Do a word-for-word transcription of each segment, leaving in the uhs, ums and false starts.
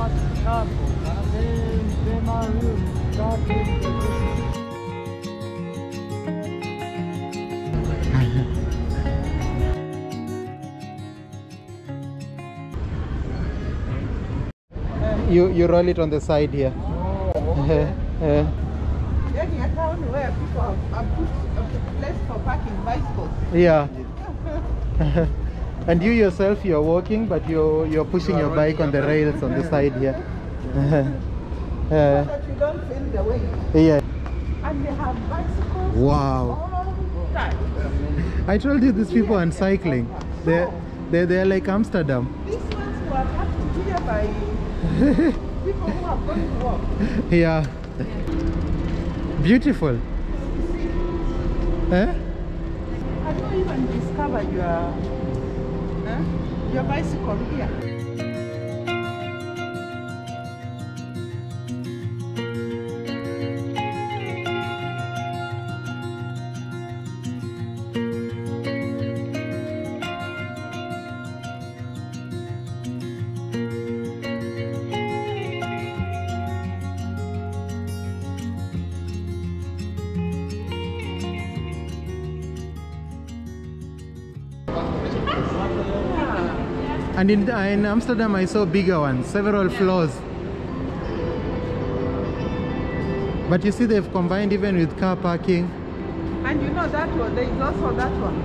You you roll it on the side here. Oh, okay. uh, Then in a town where people have, have put a place for parking bicycles. yeah. And you yourself, you're walking, but you're you're pushing you your bike on the rails on the side here. uh, So that you don't feel the weight. yeah. And they have bicycles. Wow. All that. I told you these people are cycling. They're they're, they're like Amsterdam. These ones were packed here by people who are going to work. Yeah. Beautiful. Eh? Have you even discovered your eh? your bicycle here? And in, in Amsterdam I saw bigger ones, several floors. But you see they've combined even with car parking. And you know that one, there is also that one.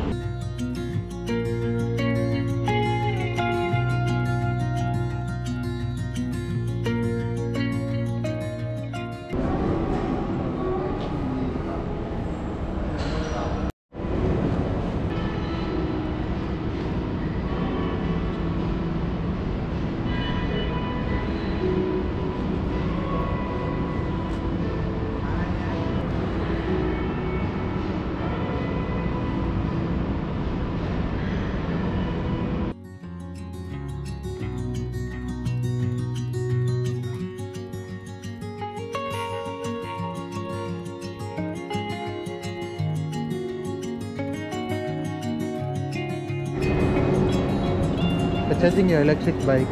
For charging your electric bike.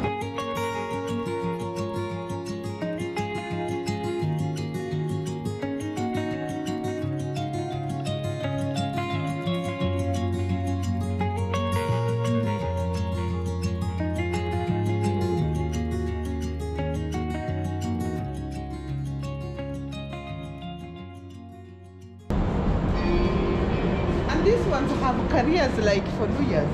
And these ones have careers like for lawyers.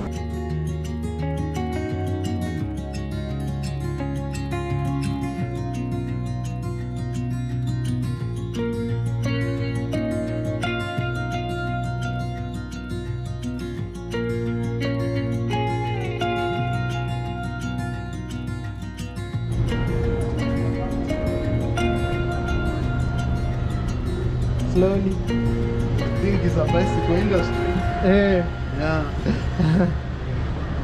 Slowly. I think it's a bicycle industry. Eh. Yeah.